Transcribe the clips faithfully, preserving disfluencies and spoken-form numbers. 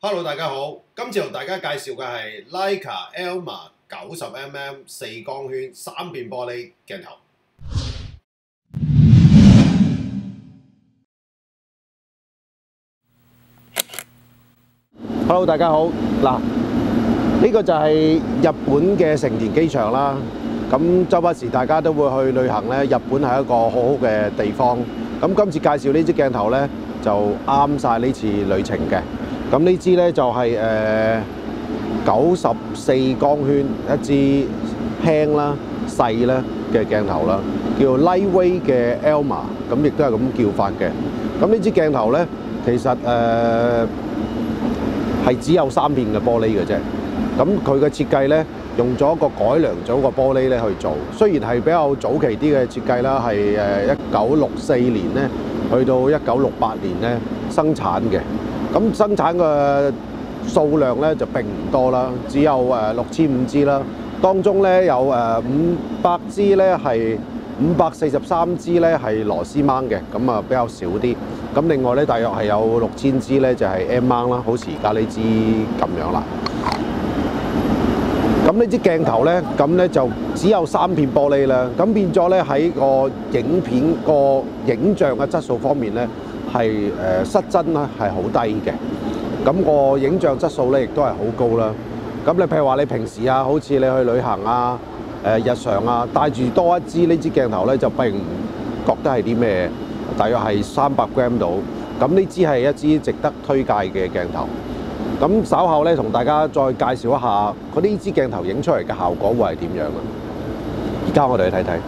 Hello， 大家好，今次同大家介紹嘅係 Leica Elma 九十 mm 四光圈三片玻璃鏡頭。 Hello， 大家好。嗱，呢個就係日本嘅成田機場啦。咁周不時大家都會去旅行咧，日本係一個好好嘅地方。咁今次介紹呢支鏡頭咧，就啱晒呢次旅程嘅。咁呢支咧就係誒九十四光圈一支輕啦、細啦嘅鏡頭啦，叫 Lightweight 嘅 Elma， 咁亦都係咁叫法嘅。咁呢支鏡頭咧，其實誒係只有三片嘅玻璃嘅啫。咁佢嘅設計咧，用咗一個改良咗個玻璃咧去做。雖然係比較早期啲嘅設計啦，係誒一九六四年咧，去到一九六八年咧生產嘅。咁生產嘅數量咧就並唔多啦，只有誒六千五支啦。當中咧有誒五百支咧係五百四十三支咧係螺絲掹嘅，咁啊比較少啲。咁另外咧，大約係有六千支咧就係 M 掹啦，好似而家呢支咁樣啦。咁呢支鏡頭咧，咁咧就只有三片玻璃啦。咁變咗咧喺個影片個影像嘅質素方面咧，係誒失真啦，係好低嘅。咁個影像質素咧，亦都係好高啦。咁你譬如話你平時啊，好似你去旅行啊、誒日常啊，帶住多一支呢支鏡頭咧，就並唔覺得係啲咩，大約係三百 gram 到。咁呢支係一支值得推介嘅鏡頭。咁稍後咧，同大家再介紹一下佢呢支鏡頭影出嚟嘅效果會係點樣啊！而家我哋去睇睇。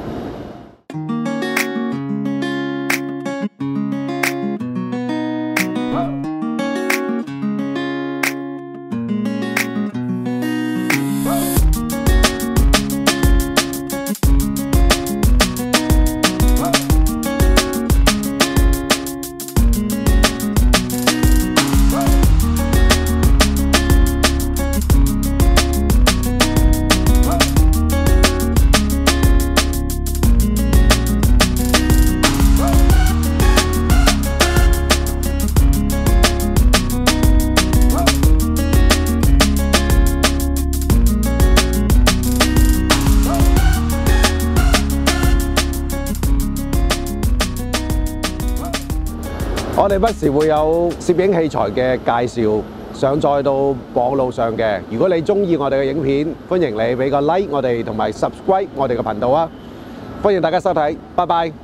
我哋不時會有攝影器材嘅介紹上載到網路上嘅。如果你中意我哋嘅影片，歡迎你俾個 like 我哋同埋 subscribe 我哋嘅頻道啊！歡迎大家收睇，拜拜。